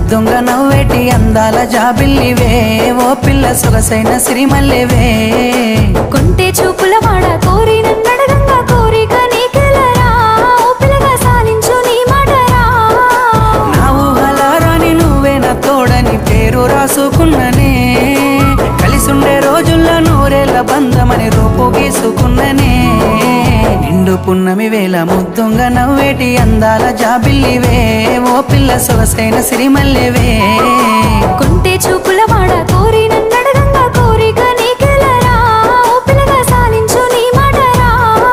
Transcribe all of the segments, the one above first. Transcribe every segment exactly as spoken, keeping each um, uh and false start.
ముద్దుంగ నవ్వేటి అందాల జాబిల్లివే ఓ పిల్ల సొగసైన సిరిమల్లెవే కొంటే చూపుల వాడ కోరి నన్నడగంగా కోరిక నీకెలరా ఓ పిల్లగా సాలించు నీ మాటరా నా ఊహలారాని నువ్వే నా తోడని పేరు రాసుకున్ననే కలిసుండే రోజుల్లో నూరేళ్ల బంధమని రూపు గీసుకున్ననే నిండు పున్నమి వేళ ముద్దుంగ నవ్వేటి అందాల జాబిల్లివే ఓ పిల్ల సొగసైన సిరిమల్లెవే కొంటే చూపుల వాడ కోరి నన్నడగంగా కోరిక నీకెలరా ఓ పిల్లగా సాలించు నీ మాటరా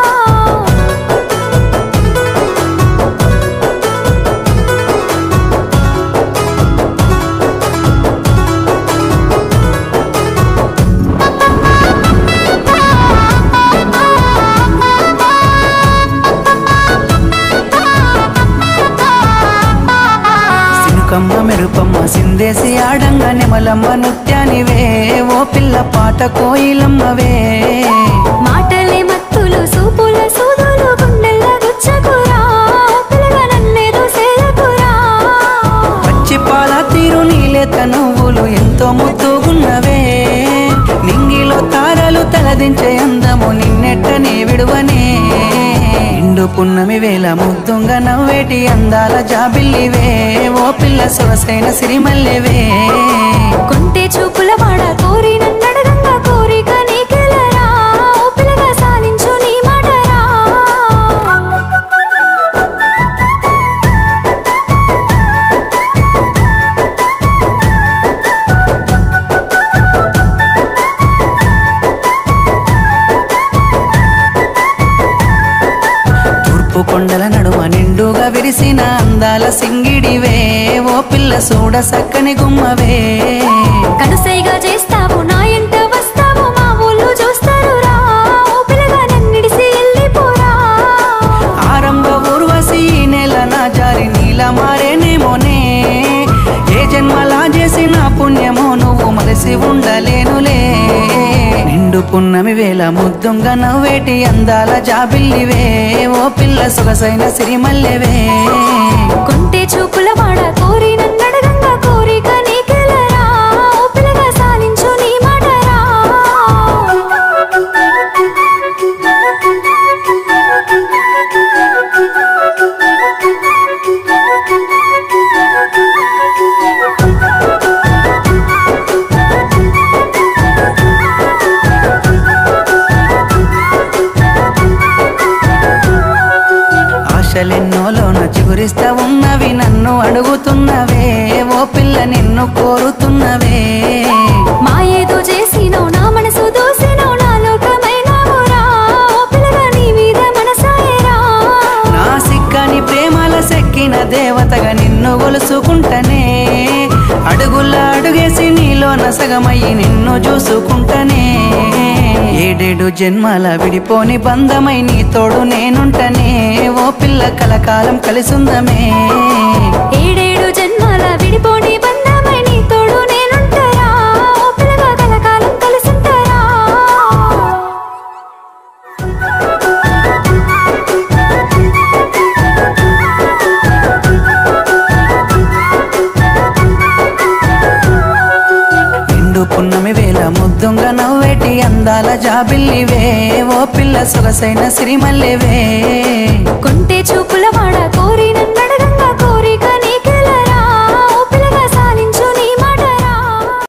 కమ్మ మెరుపమ్మ సిందేసి ఆడంగా నిమలమ్మ నృత్యానివే ఓ పిల్ల పాట కోయిలమ్మవే మాటలే మత్తులు సూపుల సూదులు గుండెల్ల గుచ్చకురా పిల్లగా నన్నేదో సేలకురా పచ్చి పాల తీరు నీలేత నువ్వులు ఎంతో ముద్దుగున్నవే నింగిలో తారలు తలదించే అందము నిన్నెట్టనే విడువనే నిండు పున్నమి వేళ ముద్దుంగ నవ్వేటి అందాల జాబిల్లివే ఓ పిల్ల సొగసైన సిరిమల్లెవే కొంటే చూపుల వాడ కోరి నన్నడగంగా కోరిక నీకెలరా ఓ పిల్లగా సాలించు నీ మాటరా కొండల నడుమ నిండుగా విరిసిన అందాల సింగిడివే ఓ పిల్ల సూడ సక్కని గుమ్మవే కనుసైగా చేస్తావు నా ఎంట వస్తావు మా ఊళ్ళు చూస్తారు రా ఓ పిల్లగా నన్నిడిసి వెళ్ళిపోరా ఆరంభ ఊర్వశి నెల నా జారి నీలా మారేనేమోనే ఏ జన్మలా చేసిన పుణ్యమో నువ్వు మలసి ఉండలేనులే నిండు పున్నమి వేళ ముద్దుంగ నవ్వేటి అందాల జాబిల్లివే ఓ పిల్ల సొగసైన సిరిమల్లెవే కొంటే చూపుల వాడ కోరి నన్నడగంగా కోరిక నీకెలరా ఓ పిల్లగా సాలించు నీ మాటరా ఆశలెన్నోలోన చిగురిస్తా ఉన్నవి నన్ను అడుగుతున్నవే ఓ పిల్ల నిన్ను కోరుతున్నవే మా ఏదో చేసినో నా మనసు దోసినో నా లోకమైనావురా ఓ పిల్లగా నీ మీద మనసాయరా నా సిక్కని ప్రేమల సెక్కిన దేవతగా నిన్ను గొలుసుకుంటనే అడుగుల అడుగేసి నీలో నసగమయ్యి నిన్ను చూసుకుంటనే ఏడేడు జన్మల విడిపోని బంధమై నీ తోడు నేనుంటనే ఓ పిల్ల కలకాలం కలిసుందమే ఏడేడు జన్మల విడిపోని బంధమై నీ తోడు నేనుంటారా ఓ పిల్లగా కలకాలం కలిసుంటారా నిండు పున్నమి వేళ ముద్దుంగ నవ్వేటి అందాల జాబిల్లివే ఓ పిల్ల సొగసైన సిరిమల్లెవే